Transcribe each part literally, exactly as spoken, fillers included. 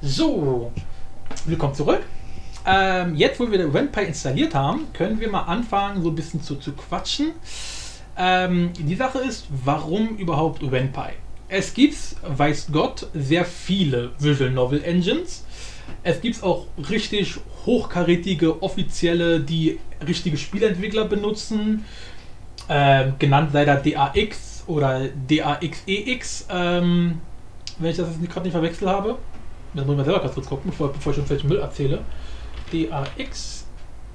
So, willkommen zurück. Ähm, jetzt, wo wir Ren'Py installiert haben, können wir mal anfangen, so ein bisschen zu, zu quatschen. Ähm, die Sache ist, warum überhaupt Ren'Py? Es gibt, weiß Gott, sehr viele Visual Novel Engines. Es gibt auch richtig hochkarätige, offizielle, die richtige Spieleentwickler benutzen. Ähm, genannt sei da D A X oder D A X E X, ähm, wenn ich das jetzt gerade nicht verwechselt habe. Das muss ich mal selber kurz gucken, bevor, bevor ich schon vielleicht Müll erzähle. D A X.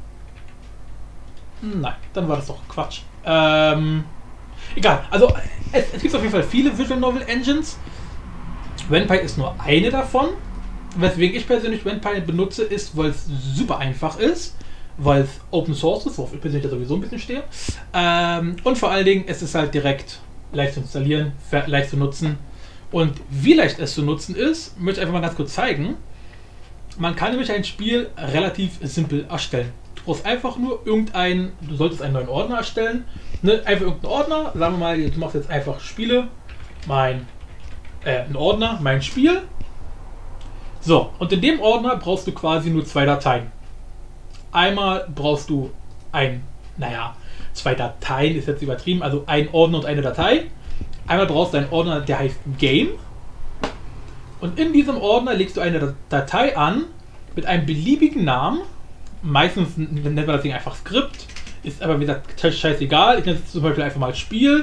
Nein, dann war das doch Quatsch. Ähm, egal, also es, es gibt auf jeden Fall viele Visual Novel Engines. Ren'Py ist nur eine davon. Weswegen ich persönlich Ren'Py benutze, ist, weil es super einfach ist, weil es Open Source ist, worauf ich persönlich ja sowieso ein bisschen stehe. Ähm, und vor allen Dingen, es ist halt direkt leicht zu installieren, leicht zu nutzen. Und wie leicht es zu nutzen ist, möchte ich einfach mal ganz kurz zeigen. Man kann nämlich ein Spiel relativ simpel erstellen. Du brauchst einfach nur irgendeinen, du solltest einen neuen Ordner erstellen. Ne? Einfach irgendeinen Ordner, sagen wir mal, du machst jetzt einfach Spiele, mein, äh, ein Ordner, mein Spiel. So, und in dem Ordner brauchst du quasi nur zwei Dateien. Einmal brauchst du ein, naja, zwei Dateien ist jetzt übertrieben, also ein Ordner und eine Datei. Einmal brauchst du einen Ordner, der heißt Game. Und in diesem Ordner legst du eine Datei an mit einem beliebigen Namen. Meistens nennt man das Ding einfach Skript. Ist aber wie gesagt scheißegal. Ich nenne es zum Beispiel einfach mal Spiel.rpy.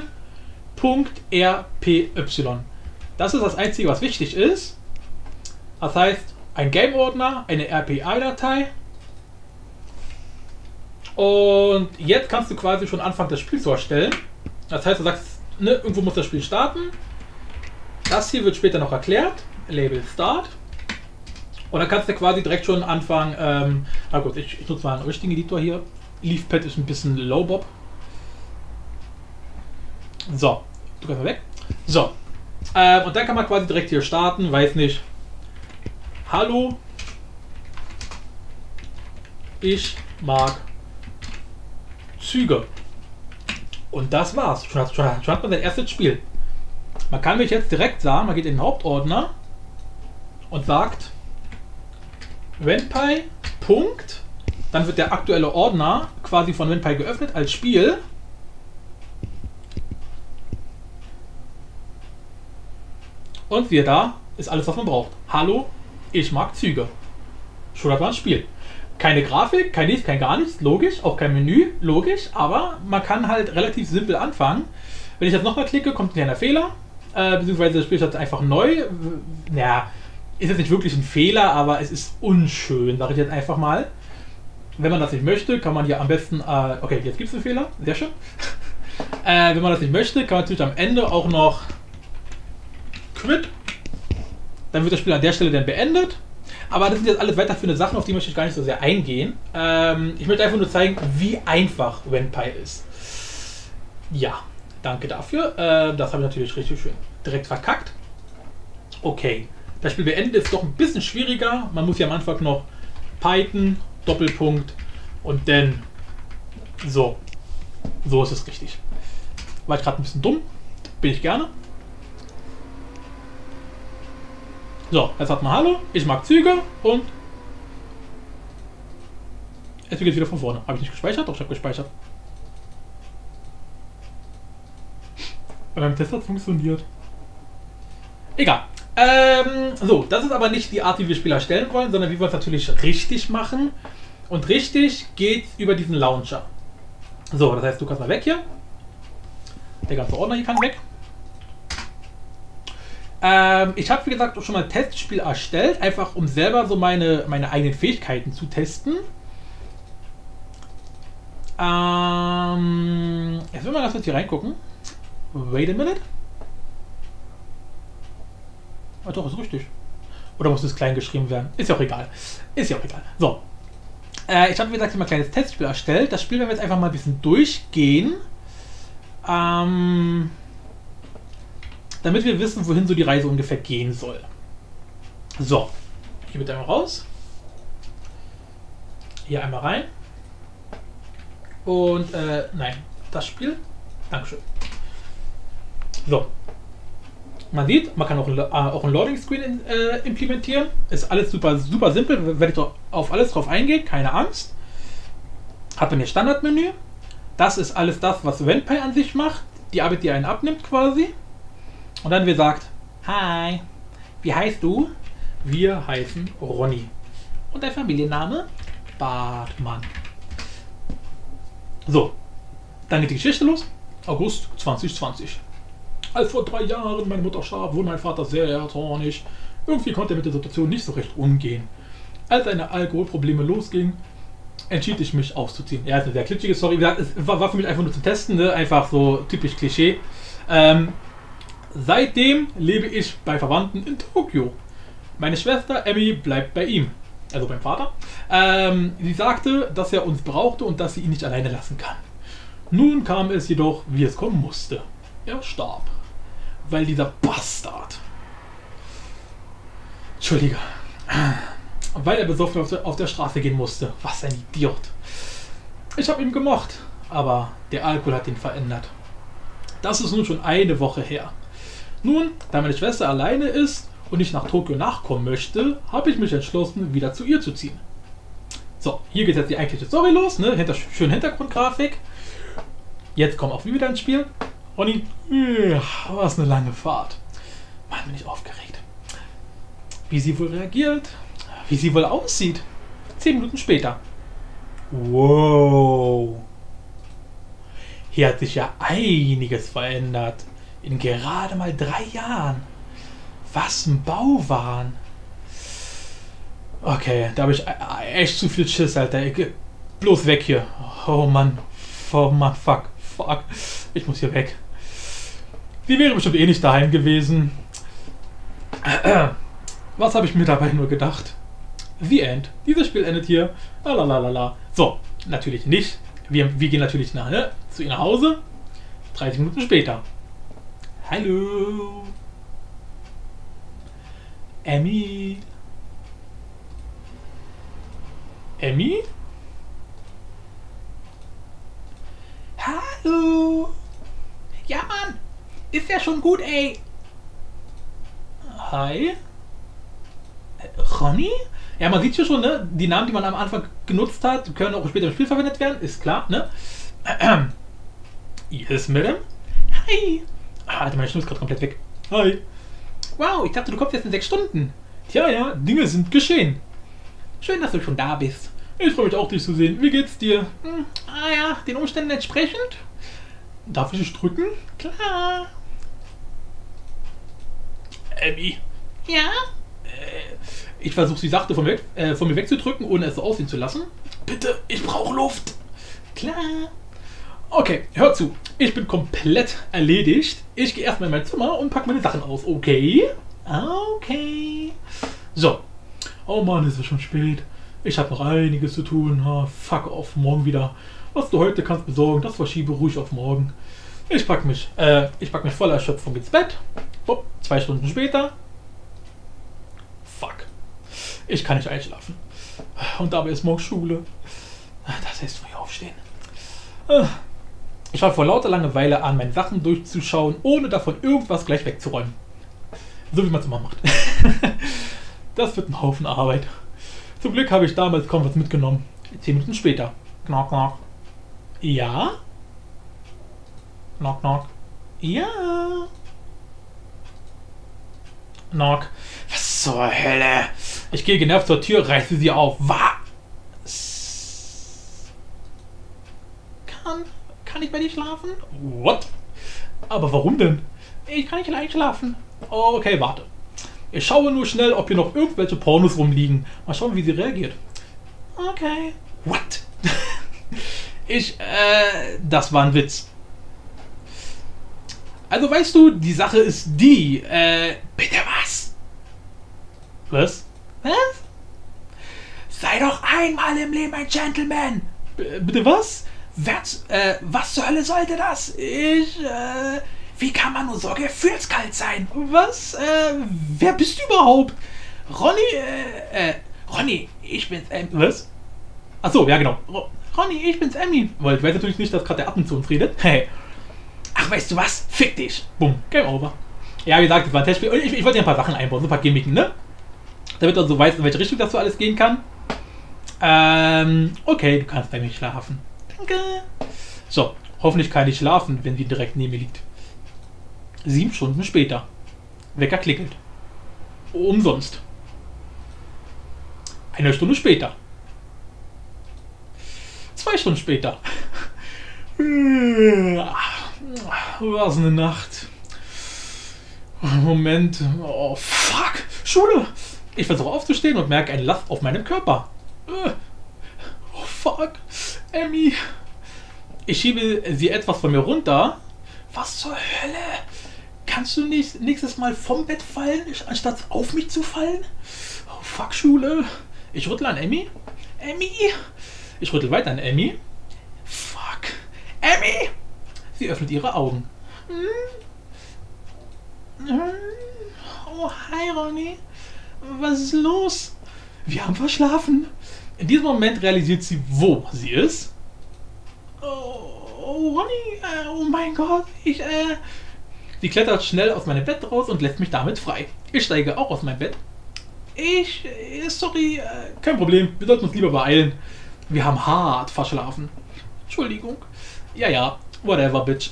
Das ist das Einzige, was wichtig ist. Das heißt, ein Game-Ordner, eine R P I-Datei. Und jetzt kannst du quasi schon anfangen, das Spiel zu erstellen. Das heißt, du sagst, ne, irgendwo muss das Spiel starten. Das hier wird später noch erklärt. Label Start. Und dann kannst du quasi direkt schon anfangen. Ähm, na gut, ich, ich nutze mal einen richtigen Editor hier. Leafpad ist ein bisschen low bob. So, du kannst mal weg. So, ähm, und dann kann man quasi direkt hier starten. Weiß nicht. Hallo, ich mag Züge. Und das war's. Schon hat, schon, schon hat man sein erstes Spiel. Man kann mich jetzt direkt sagen, man geht in den Hauptordner und sagt Ren'Py. Punkt. Dann wird der aktuelle Ordner quasi von Ren'Py geöffnet als Spiel. Und siehe da, ist alles, was man braucht. Hallo, ich mag Züge. Schon hat man ein Spiel. Keine Grafik, kein nichts, kein gar nichts, logisch, auch kein Menü, logisch, aber man kann halt relativ simpel anfangen. Wenn ich jetzt nochmal klicke, kommt ein kleiner Fehler, äh, beziehungsweise das Spiel ist einfach neu. Naja, ist jetzt nicht wirklich ein Fehler, aber es ist unschön, sage ich jetzt einfach mal. Wenn man das nicht möchte, kann man hier am besten, äh, okay, jetzt gibt es einen Fehler, sehr schön. äh, wenn man das nicht möchte, kann man natürlich am Ende auch noch Quit. Dann wird das Spiel an der Stelle dann beendet. Aber das sind jetzt alles weiterführende Sachen, auf die möchte ich gar nicht so sehr eingehen. Ähm, ich möchte einfach nur zeigen, wie einfach Ren'Py ist. Ja, danke dafür. Äh, das habe ich natürlich richtig schön direkt verkackt. Okay, das Spiel beenden ist doch ein bisschen schwieriger. Man muss ja am Anfang noch Python, Doppelpunkt und dann so. So ist es richtig. War ich gerade ein bisschen dumm. Bin ich gerne. So, jetzt hat man Hallo, ich mag Züge und jetzt geht es wieder von vorne. Habe ich nicht gespeichert? Doch, ich habe gespeichert. Bei meinem Test hat es funktioniert. Egal. Ähm, so, das ist aber nicht die Art, wie wir Spiele erstellen wollen, sondern wie wir es natürlich richtig machen. Und richtig geht über diesen Launcher. So, das heißt, du kannst mal weg hier. Der ganze Ordner hier kann weg. Ähm, ich habe, wie gesagt, auch schon mal ein Testspiel erstellt, einfach um selber so meine, meine eigenen Fähigkeiten zu testen. Ähm, jetzt will man ganz kurz hier reingucken. Wait a minute. Ah doch, ist richtig. Oder muss es klein geschrieben werden? Ist ja auch egal. Ist ja auch egal. So. Äh, ich habe, wie gesagt, hier mal ein kleines Testspiel erstellt. Das Spiel werden wir jetzt einfach mal ein bisschen durchgehen. Ähm... Damit wir wissen, wohin so die Reise ungefähr gehen soll. So, hier bitte einmal raus. Hier einmal rein. Und, äh, nein, das Spiel. Dankeschön. So. Man sieht, man kann auch, ein, äh, auch ein Loading Screen in, äh, implementieren. Ist alles super, super simpel. Wenn ich auf alles drauf eingehe, keine Angst. Hat man hier Standardmenü. Das ist alles das, was Ren'Py an sich macht. Die Arbeit, die einen abnimmt quasi. Und dann wird gesagt, hi, wie heißt du? Wir heißen Ronny. Und dein Familienname? Bartmann. So, dann geht die Geschichte los. August zwanzig zwanzig. Als vor drei Jahren meine Mutter starb, wurde mein Vater sehr zornig. Irgendwie konnte er mit der Situation nicht so recht umgehen. Als seine Alkoholprobleme losgingen, entschied ich mich auszuziehen. Ja, ist eine sehr klitschige Story. Es war, war für mich einfach nur zum Testen, ne? Einfach so typisch Klischee. Ähm, seitdem lebe ich bei Verwandten in Tokio. Meine Schwester Emmy bleibt bei ihm, also beim Vater. Ähm, sie sagte, dass er uns brauchte und dass sie ihn nicht alleine lassen kann. Nun kam es jedoch, wie es kommen musste. Er starb, weil dieser Bastard, Entschuldige, weil er besoffen auf der, auf der Straße gehen musste. Was ein Idiot. Ich habe ihn gemocht, aber der Alkohol hat ihn verändert. Das ist nun schon eine Woche her. Nun, da meine Schwester alleine ist und ich nach Tokio nachkommen möchte, habe ich mich entschlossen, wieder zu ihr zu ziehen. So, hier geht jetzt die eigentliche Story los, ne? Hinter, schön Hintergrundgrafik. Jetzt kommen auch wir wieder ins Spiel. Ronny, ja, was eine lange Fahrt. Mann, bin ich aufgeregt. Wie sie wohl reagiert, wie sie wohl aussieht. Zehn Minuten später. Wow. Hier hat sich ja einiges verändert. In gerade mal drei Jahren. Was ein Bauwahn. Okay, da habe ich echt zu viel Schiss, Alter. Ich, bloß weg hier. Oh Mann. Oh Mann, fuck. Fuck. Ich muss hier weg. Die wäre bestimmt eh nicht daheim gewesen. Was habe ich mir dabei nur gedacht? The End. Dieses Spiel endet hier. Lalalala. So, natürlich nicht. Wir, wir gehen natürlich nach, ne, zu ihr nach Hause. dreißig Minuten später. Hallo. Emmy. Emmy? Hallo. Ja, Mann. Ist ja schon gut, ey. Hi. Ronny? Ja, man sieht hier schon, ne? Die Namen, die man am Anfang genutzt hat, können auch später im Spiel verwendet werden, ist klar, ne? Yes, Madam. Hi. Ah, Alter, meine Stimme ist gerade komplett weg. Hi. Wow, ich dachte, du kommst jetzt in sechs Stunden. Tja, ja, Dinge sind geschehen. Schön, dass du schon da bist. Ich freue mich auch, dich zu sehen. Wie geht's dir? Hm, ah ja, den Umständen entsprechend. Darf ich dich drücken? Klar. Abby. Ja? Äh, ich versuche sie sachte von mir, äh, von mir wegzudrücken, ohne es so aussehen zu lassen. Bitte, ich brauche Luft. Klar. Okay, hör zu. Ich bin komplett erledigt. Ich gehe erstmal in mein Zimmer und packe meine Sachen aus. Okay? Okay. So. Oh Mann, es ist schon spät. Ich habe noch einiges zu tun. Oh, fuck off, morgen wieder. Was du heute kannst besorgen, das verschiebe ruhig auf morgen. Ich pack mich, äh, ich pack mich voller Erschöpfung ins Bett. Bup, zwei Stunden später. Fuck. Ich kann nicht einschlafen. Und dabei ist morgen Schule. Das heißt früh aufstehen. Ich war vor lauter Langeweile an, meine Sachen durchzuschauen, ohne davon irgendwas gleich wegzuräumen. So wie man es immer macht. Das wird ein Haufen Arbeit. Zum Glück habe ich damals kaum was mitgenommen. Zehn Minuten später. Knock, knock. Ja? Knock, knock. Ja? Knock. Was zur Hölle? Ich gehe genervt zur Tür, reiße sie auf. Was? Kann, kann ich bei dir schlafen? What? Aber warum denn? Ich kann nicht allein schlafen. Okay, warte. Ich schaue nur schnell, ob hier noch irgendwelche Pornos rumliegen. Mal schauen, wie sie reagiert. Okay. What? Ich, äh, das war ein Witz. Also weißt du, die Sache ist die, äh, bitte was? Was? Was? Sei doch einmal im Leben ein Gentleman. B bitte was? Wer, äh, was zur Hölle sollte das? Ich, äh, wie kann man nur so gefühlskalt sein? Was? Äh, wer bist du überhaupt? Ronny, äh, äh, Ronny, ich bin's, ähm, was? Achso, ja genau. Ronny, ich bin's, Emmy. Weil ich weiß natürlich nicht, dass gerade der Atem zu uns redet. Hey. Ach, weißt du was? Fick dich. Bumm, Game over. Ja, wie gesagt, das war ein Testspiel. Und ich, ich wollte ja ein paar Sachen einbauen, so ein paar Gimmicken, ne? Damit du so weißt, in welche Richtung das so alles gehen kann. Ähm, okay, du kannst bei mir schlafen. Danke. So, hoffentlich kann ich schlafen, wenn sie direkt neben mir liegt. Sieben Stunden später. Wecker klingelt. Umsonst. Eine Stunde später. Zwei Stunden später. Was eine Nacht. Moment. Oh, fuck. Schule. Ich versuche aufzustehen und merke eine Last auf meinem Körper. Oh, fuck. Emmy. Ich schiebe sie etwas von mir runter. Was zur Hölle? Kannst du nicht nächstes Mal vom Bett fallen, anstatt auf mich zu fallen? Oh, fuck, Schule. Ich rüttle an Emmy. Emmy. Ich rüttel weiter an Emmy. Fuck. Emmy. Sie öffnet ihre Augen. Oh, hi, Ronny. Was ist los? Wir haben verschlafen. In diesem Moment realisiert sie, wo sie ist. Oh, oh Ronny. Äh, oh mein Gott. Ich, äh... Sie klettert schnell aus meinem Bett raus und lässt mich damit frei. Ich steige auch aus meinem Bett. Ich... Sorry, kein Problem. Wir sollten uns lieber beeilen. Wir haben hart verschlafen. Entschuldigung. Ja, ja. Whatever, bitch.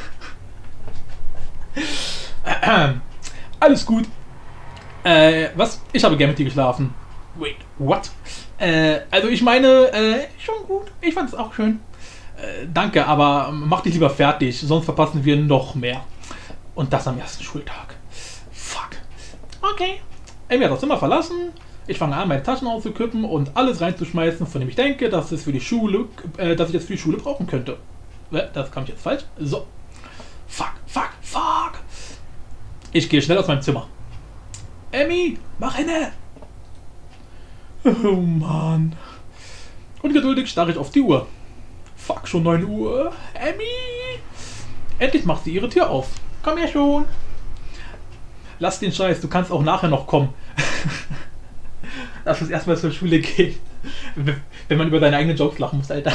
Alles gut. Äh, was? Ich habe gerne mit dir geschlafen. Wait, what? Äh, also ich meine, äh, schon gut. Ich fand es auch schön. Äh, danke, aber mach dich lieber fertig, sonst verpassen wir noch mehr. Und das am ersten Schultag. Fuck. Okay. Emmy hat das Zimmer verlassen. Ich fange an, meine Taschen auszukippen und alles reinzuschmeißen, von dem ich denke, dass es für die Schule, äh, dass ich es für die Schule brauchen könnte. Das kam ich jetzt falsch. So. Fuck, fuck, fuck. Ich gehe schnell aus meinem Zimmer. Emmy, mach hinne. Oh Mann. Ungeduldig starre ich auf die Uhr. Fuck, schon neun Uhr. Emmy. Endlich macht sie ihre Tür auf. Komm her schon. Lass den Scheiß, du kannst auch nachher noch kommen. Lass uns erstmal zur Schule gehen. Wenn man über deine eigenen Jokes lachen muss, Alter.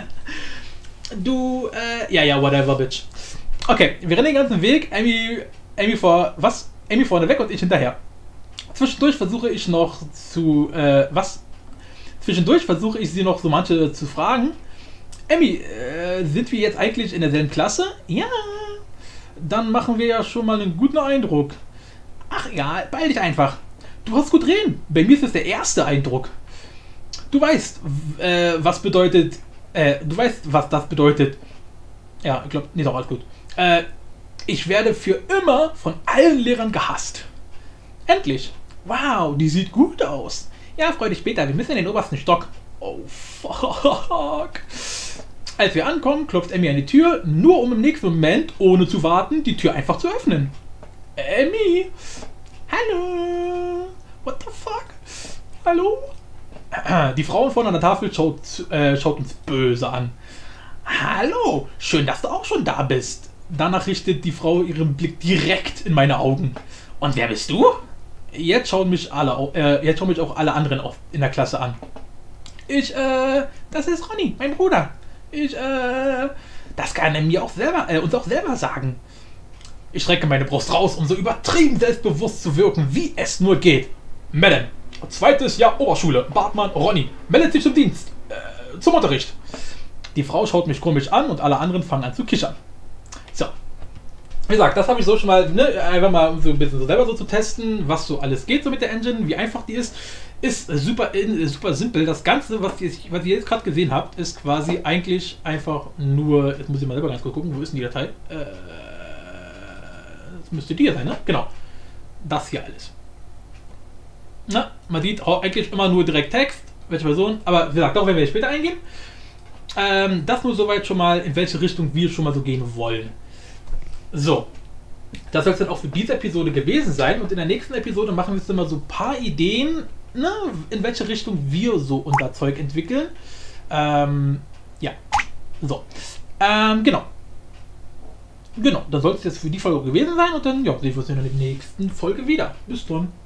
Du, äh, ja, ja, whatever, bitch. Okay, wir rennen den ganzen Weg. Emmy, Emmy vor, was? Emmy vorne weg und ich hinterher. Zwischendurch versuche ich noch zu, äh, was? Zwischendurch versuche ich sie noch so manche zu fragen. Emmy, äh, sind wir jetzt eigentlich in derselben Klasse? Ja. Dann machen wir ja schon mal einen guten Eindruck. Ach ja, beeil dich einfach. Du hast gut reden. Bei mir ist es der erste Eindruck. Du weißt, äh, was bedeutet, äh, du weißt, was das bedeutet. Ja, ich glaube, nee, doch, alles gut. Äh, ich werde für immer von allen Lehrern gehasst. Endlich. Wow, die sieht gut aus. Ja, freu dich später, wir müssen in den obersten Stock. Oh, fuck. Als wir ankommen, klopft Emmy an die Tür, nur um im nächsten Moment, ohne zu warten, die Tür einfach zu öffnen. Emmy. Hallo. What the fuck? Hallo? Die Frau vorne an der Tafel schaut, äh, schaut uns böse an. Hallo, schön, dass du auch schon da bist. Danach richtet die Frau ihren Blick direkt in meine Augen. Und wer bist du? Jetzt schauen mich alle, äh, jetzt schauen mich auch alle anderen auf, in der Klasse an. Ich, äh, das ist Ronny, mein Bruder. Ich, äh, das kann er mir auch selber, äh, uns auch selber sagen. Ich strecke meine Brust raus, um so übertrieben selbstbewusst zu wirken, wie es nur geht. Madame, zweites Jahr Oberschule, Bartmann Ronny, meldet sich zum Dienst, äh, zum Unterricht. Die Frau schaut mich komisch an und alle anderen fangen an zu kichern. So. Wie gesagt, das habe ich so schon mal, ne, einfach mal um so ein bisschen so selber so zu testen, was so alles geht so mit der Engine, wie einfach die ist. Ist super, super simpel. Das Ganze, was ihr, was ihr jetzt gerade gesehen habt, ist quasi eigentlich einfach nur, jetzt muss ich mal selber ganz kurz gucken, wo ist denn die Datei? Äh, das müsste die hier sein, ne? Genau. Das hier alles. Na, man sieht auch eigentlich immer nur direkt Text, welche Person, aber wie gesagt, darauf werden wir später eingehen. Ähm, das nur soweit schon mal, in welche Richtung wir schon mal so gehen wollen. So. Das soll es dann auch für diese Episode gewesen sein. Und in der nächsten Episode machen wir jetzt immer so ein paar Ideen, ne, in welche Richtung wir so unser Zeug entwickeln. Ähm, ja. So. Ähm, genau. Genau, das soll es jetzt für die Folge gewesen sein. Und dann, ja, sehen wir uns in der nächsten Folge wieder. Bis dann.